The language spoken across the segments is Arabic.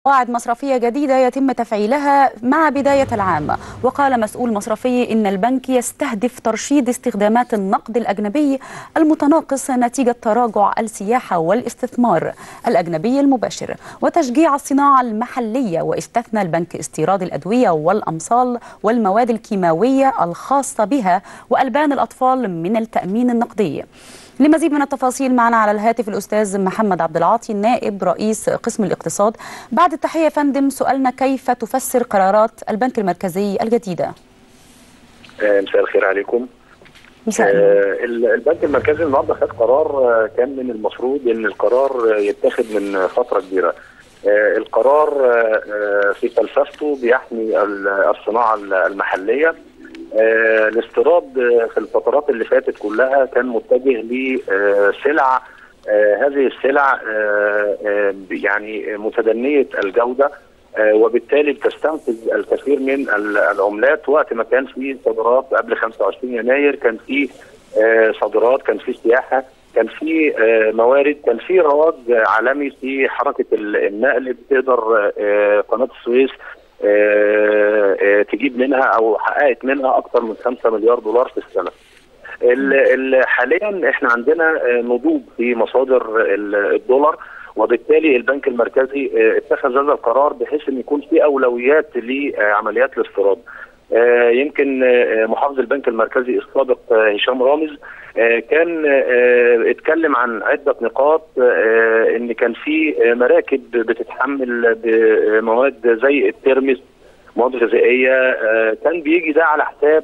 قواعد مصرفية جديدة يتم تفعيلها مع بداية العام. وقال مسؤول مصرفي إن البنك يستهدف ترشيد استخدامات النقد الأجنبي المتناقص نتيجة تراجع السياحة والاستثمار الأجنبي المباشر وتشجيع الصناعة المحلية. واستثنى البنك استيراد الأدوية والأمصال والمواد الكيماوية الخاصة بها وألبان الأطفال من التأمين النقدي. لمزيد من التفاصيل معنا على الهاتف الأستاذ محمد عبد العاطي نائب رئيس قسم الاقتصاد. بعد التحية يا فندم، سؤالنا كيف تفسر قرارات البنك المركزي الجديدة؟ مساء الخير عليكم. البنك المركزي النهارده خد قرار كان من المفروض ان القرار يتخذ من فترة كبيرة. القرار في فلسفته بيحمي الصناعة المحلية. الاستيراد في الفترات اللي فاتت كلها كان متجه لسلع، هذه السلع يعني متدنية الجودة، وبالتالي بتستنفذ الكثير من العملات. وقت ما كان في صادرات قبل 25 يناير كان في صادرات، كان في سياحة، كان في موارد، كان في رواج عالمي في حركة النقل. بتقدر قناة السويس تجيب منها او حققت منها اكثر من 5 مليار دولار في السنه. حاليا احنا عندنا نضوج في مصادر الدولار، وبالتالي البنك المركزي اتخذ هذا القرار بحيث ان يكون في اولويات لعمليات الاستيراد. يمكن محافظ البنك المركزي السابق هشام رامز كان اتكلم عن عدة نقاط، ان كان في مراكب بتتحمل بمواد زي الترمس، مواد غذائية، كان بيجي ده على حساب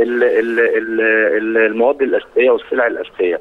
المواد الأساسية والسلع الأساسية.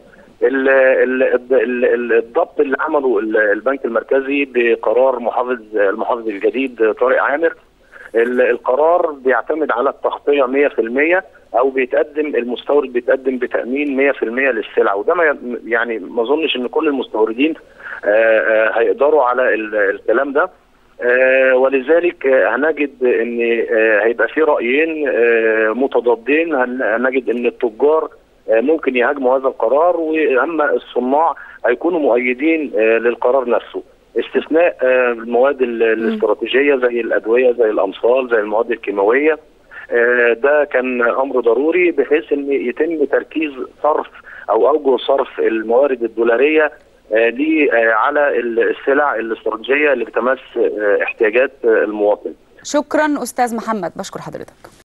الضبط اللي عمله البنك المركزي بقرار المحافظ الجديد طارق عامر، القرار بيعتمد على التغطية 100%، او المستورد بيتقدم بتأمين 100% للسلع، وده ما اظنش ان كل المستوردين هيقدروا على الكلام ده. ولذلك هنجد ان هيبقى في رأيين متضادين. هنجد ان التجار ممكن يهاجموا هذا القرار، واما الصناع هيكونوا مؤيدين للقرار نفسه، استثناء المواد الاستراتيجية زي الأدوية، زي الأمصال، زي المواد الكيماوية. ده كان أمر ضروري بحيث أن يتم تركيز صرف أو أوجه صرف الموارد الدولارية على السلع الاستراتيجية اللي بتمس احتياجات المواطن. شكرا أستاذ محمد، بشكر حضرتك.